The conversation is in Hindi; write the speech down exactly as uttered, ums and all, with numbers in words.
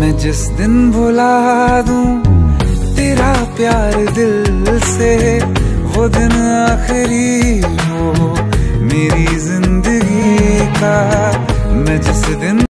मैं जिस दिन भुला दूं तेरा प्यार दिल से, वो दिन आखिरी हो मेरी जिंदगी का। मैं जिस दिन